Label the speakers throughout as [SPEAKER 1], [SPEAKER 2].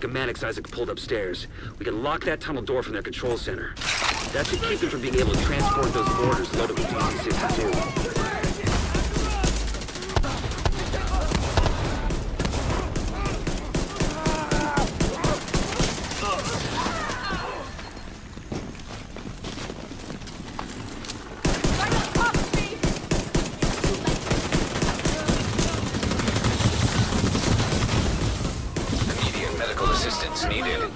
[SPEAKER 1] schematics Isaac pulled upstairs. We can lock that tunnel door from their control center. That should keep them from being able to transport those mortars loaded with DC-62.
[SPEAKER 2] Assistance needed.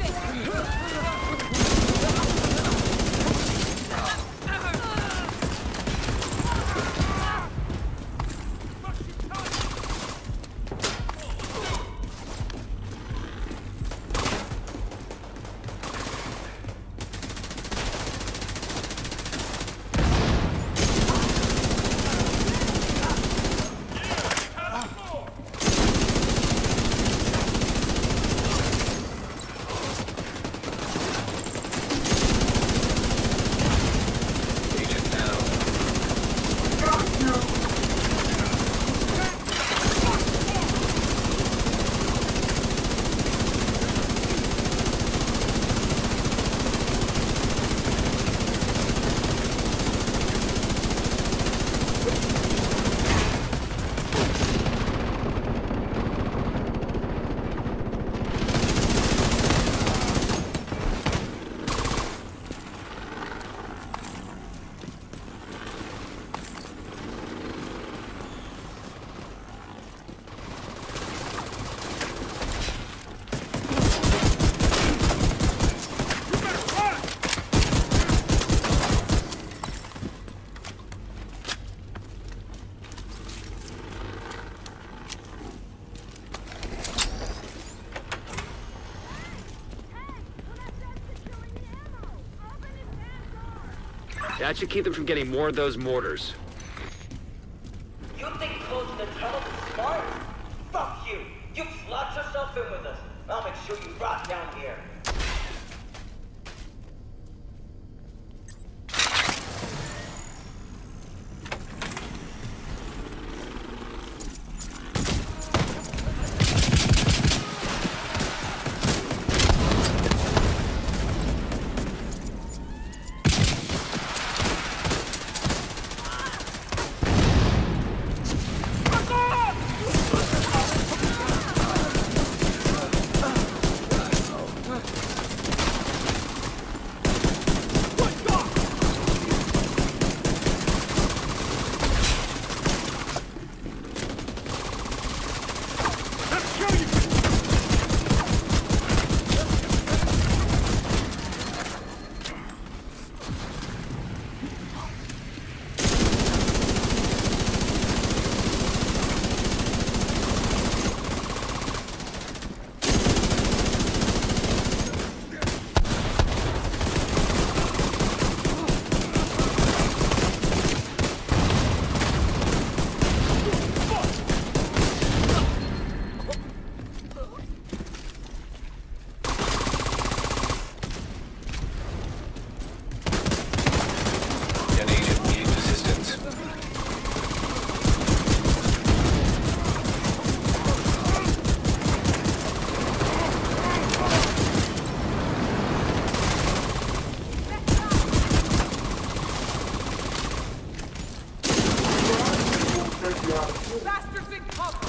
[SPEAKER 1] That should keep them from getting more of those mortars.
[SPEAKER 3] You think closing the tunnel is smart? Fuck you! You slot yourself in with us. I'll make sure you rot down here.
[SPEAKER 4] Bastards in cover!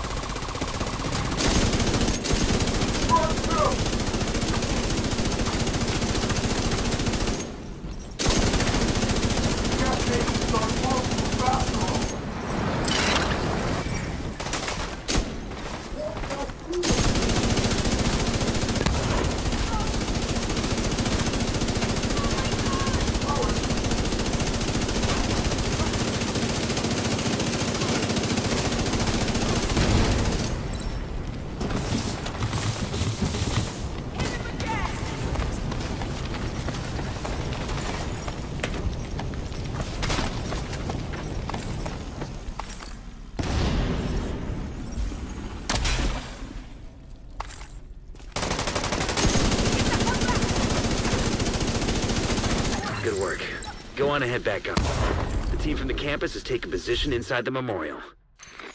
[SPEAKER 1] Good work. Go on and head back up. The team from the campus has taken position inside the memorial.